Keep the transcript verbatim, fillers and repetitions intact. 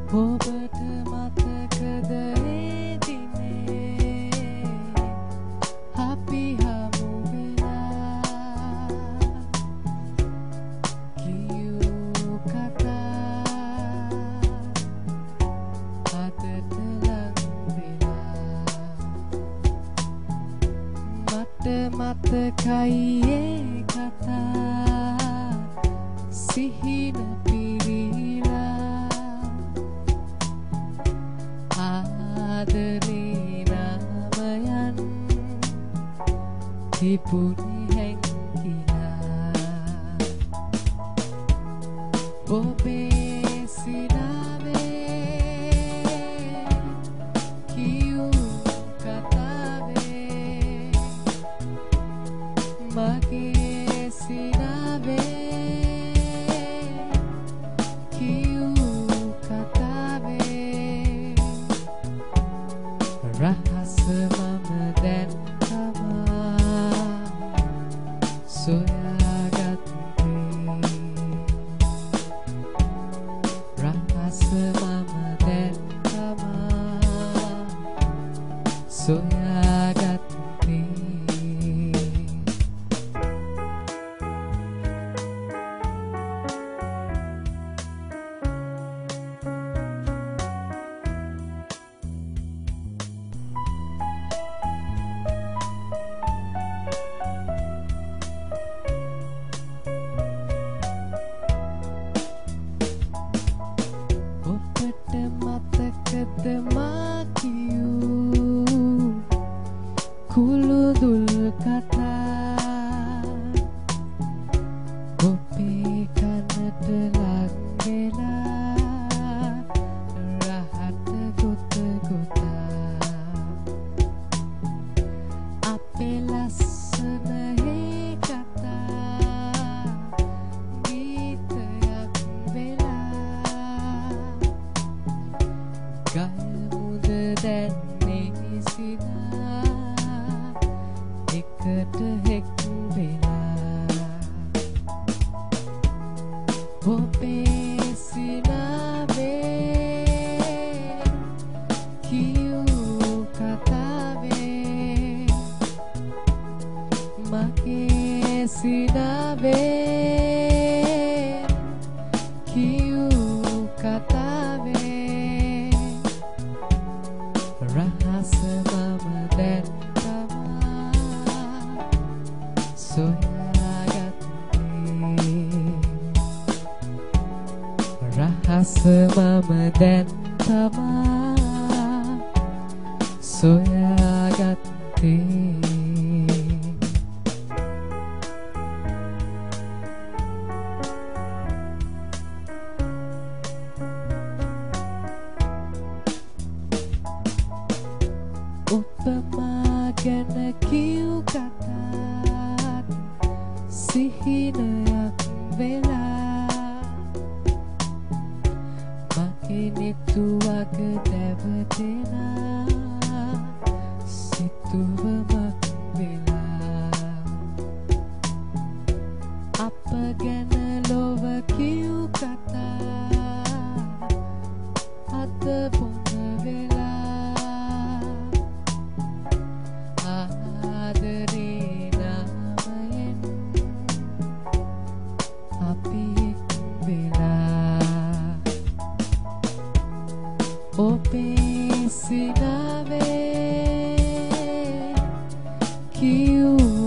ඔබට මතකද ඒ දිනේ අපි හමු වෙලා කියූ කතා අදට ලං වෙලා මට මතකයි ඒ කතා සිහින පිරීලා ආදරේ නාමයන් තිබුණේ හැංගිලා ඔබේ සිනාවේ කියූ කතාවේ මගේ සිනාවේ කියූ කතාවේ රහස මම දැන් තමා සොයාගත්තේ රහස මම දැන් තමා සොයාගත්තේ ඔබට මතකද මා කියූ කුළුදුල් කතා ඔබේ කනට ලං වෙලා රහට ගොත ගොතා අපේ ලස්සන ඒ කතා ගීතයක් වෙලා ගල්මුද දැන්නේ සිනා එකට හෙක් වෙලා ඔබේ සිනාවේ කියූ කතාවේ මගේ සිනාවේ කියූ කතාවේ රහස මම දැන් තමා සොයාගත්තේ රහස මම දැන් තමා සොයාගත්තේ ඔබ මා ගැන කියූ කතාත් සිහිනයක් වෙලා මගේ නිතුවක දැවටෙනා සිතුවමක් වෙලා අප ගැන ලොව කියූ කතා අද බොඳ වෙලා ආදරේ නාමයෙන් අපි එක් වෙලා ඔබේ සිනාවේ කියූ